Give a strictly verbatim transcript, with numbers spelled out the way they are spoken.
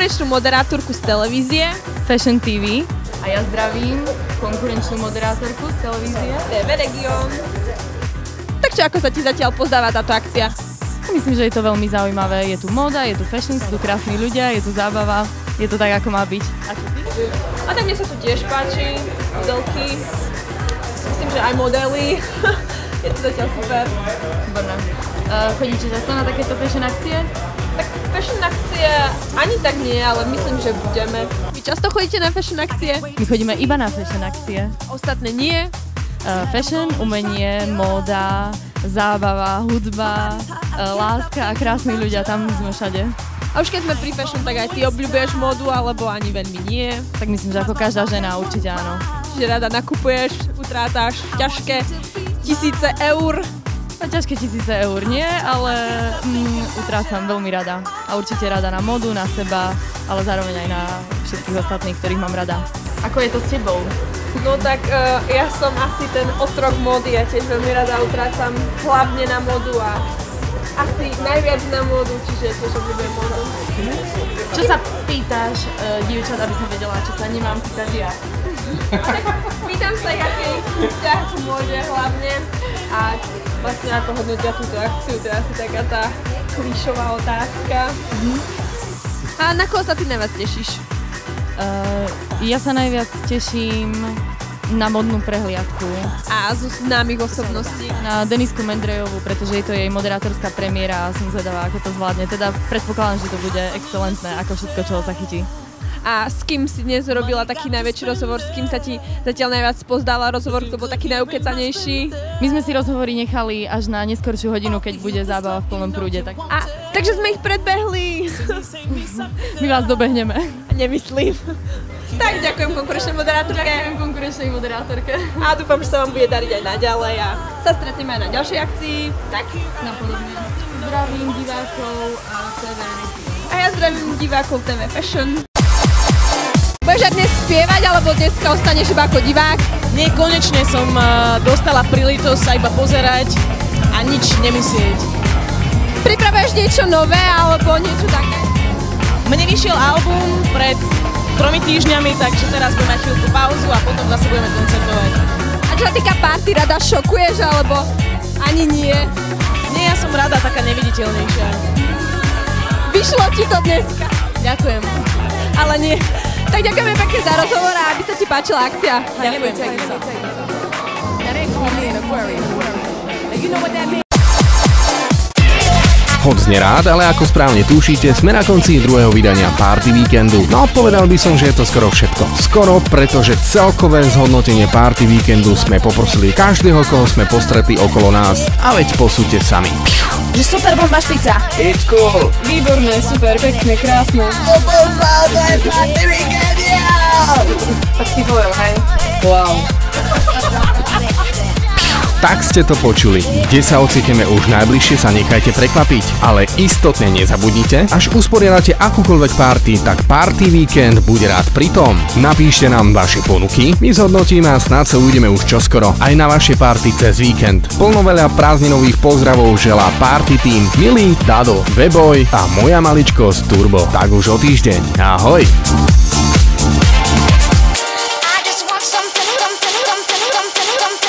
konkurenčnú moderátorku z televízie Fashion tí ví. A ja zdravím konkurenčnú moderátorku z televízie té vé Region. Takže ako sa ti zatiaľ pozdáva táto akcia? Myslím, že je to veľmi zaujímavé. Je tu móda, je tu fashion, sú tu krásni ľudia, je tu zábava. Je to tak, ako má byť. A čo ty? A tak mne sa tu tiež páči, modelky, myslím, že aj modely. Je to zatiaľ super. Výborné. Uh, chodíte často na takéto fashion akcie? Tak fashion akcie ani tak nie, ale myslím, že budeme. Vy často chodíte na fashion akcie? My chodíme iba na fashion akcie. Ostatné nie? Uh, fashion, umenie, móda, zábava, hudba, uh, láska a krásni ľudia, tam sme všade. A už keď sme pri fashion, tak aj ty obľúbuješ módu, alebo ani veľmi nie? Tak myslím, že ako každá žena určite áno. Čiže rada nakupuješ, utrácaš ťažké tisíce eur. No, ťažké tisíce eur nie, ale mm, utrácam veľmi rada. A určite rada na módu, na seba, ale zároveň aj na všetkých ostatných, ktorých mám rada. Ako je to s tebou? No tak uh, ja som asi ten otrok módy, ja tiež veľmi rada utrácam hlavne na módu a asi najviac na módu, čiže tiež obľúbujem módu. Čo sa pýtaš, uh, dievčat, aby som vedela, čo sa nemám pýtať ja? Pýtam sa, aký vzťah tu môže hlavne a vlastne ako hodnotia túto akciu, to je asi taká tá klíšová otázka. Mm-hmm. A na koho sa ty najviac tešíš? Uh, ja sa najviac teším na modnú prehliadku. A zo známych osobností? Na Denisku Mendrejovú, pretože je to jej moderátorská premiéra a som zvedavá, ako to zvládne. Teda predpokladám, že to bude excelentné, ako všetko, čoho sa chytí. A s kým si dnes robila taký najväčší rozhovor? S kým sa ti zatiaľ najviac pozdáva rozhovor, kto bol taký najukecanejší? My sme si rozhovory nechali až na neskoršiu hodinu, keď bude zábava v plnom prúde. Tak... A, takže sme ich predbehli. My vás dobehneme. Nemyslím. Tak ďakujem konkurenčnej moderátorke. Ďakujem konkurenčnej moderátorke. A dúfam, že sa vám bude dariť aj naďalej a sa stretneme aj na ďalšej akcii. Tak? Napodobne. Zdravím divákov a té vé A ja zdravím divákov té vé Fashion. Budeš aj dnes spievať, alebo dneska ostaneš iba ako divák? Nie, konečne som uh, dostala príležitosť sa iba pozerať a nič nemyslieť. Pripravuješ niečo nové, alebo niečo také? Mne vyšiel album pred tromi týždňami, takže teraz budeme mať chvíľku pauzu a potom zase budeme koncertovať. A čo sa týka party, rada šokuješ, alebo ani nie? Nie, ja som rada taká neviditeľnejšia. Vyšlo ti to dneska? Ďakujem. Ale nie. Tak ďakujeme pekne za rozhovor a aby sa ti páčila akcia. Ďakujem. Hoď znie rád, ale ako správne tušíte, sme na konci druhého vydania Party Víkendu. No povedal by som, že je to skoro všetko. Skoro, pretože celkové zhodnotenie Party Víkendu sme poprosili každého, koho sme postretli okolo nás. A veď posúďte sami. Že super bomba špica. It's cool. Výborné, super, pekné, krásne. Tak si povedal, hej? Wow. Tak ste to počuli. Kde sa ocitneme už najbližšie, sa nechajte prekvapiť. Ale istotne nezabudnite, až usporiadate akúkoľvek party, tak Party Víkend bude rád pri tom. Napíšte nám vaše ponuky, my zhodnotíme a snáď sa uvidíme už čoskoro aj na vaše party cez víkend. Plno veľa prázdninových pozdravov želá Party Team Milý, Dado, Weboj a moja maličkosť Turbo. Tak už o týždeň. Ahoj! I just want something, something, something, something, something.